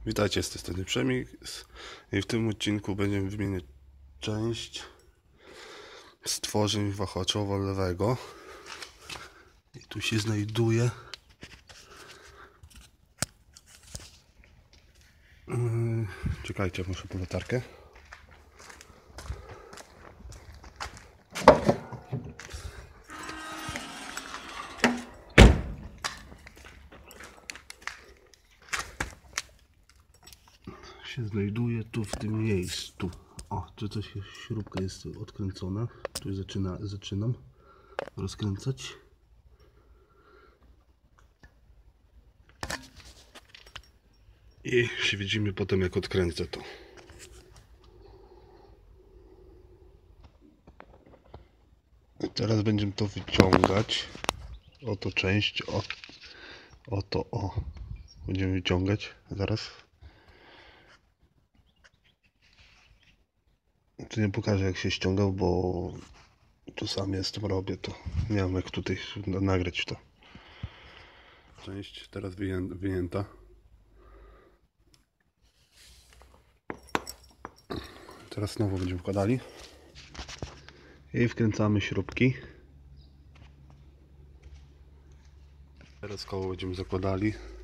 Witajcie, z tej strony Przemik i w tym odcinku będziemy wymieniać część stworzeń wahaczowa lewego. I tu się znajduje czekajcie, muszę po latarkę. Się znajduje tu w tym miejscu. O, tu coś, śrubka jest odkręcona. Tu zaczynam rozkręcać. I się widzimy potem, jak odkręcę to. Teraz będziemy to wyciągać. Oto część, oto o. Będziemy wyciągać zaraz. Tu nie pokażę, jak się ściągał, bo tu sam jestem, robię to. Nie wiem, jak tutaj nagrać to. Część teraz wyjęta. Teraz znowu będziemy wkładali. I wkręcamy śrubki. Teraz koło będziemy zakładali.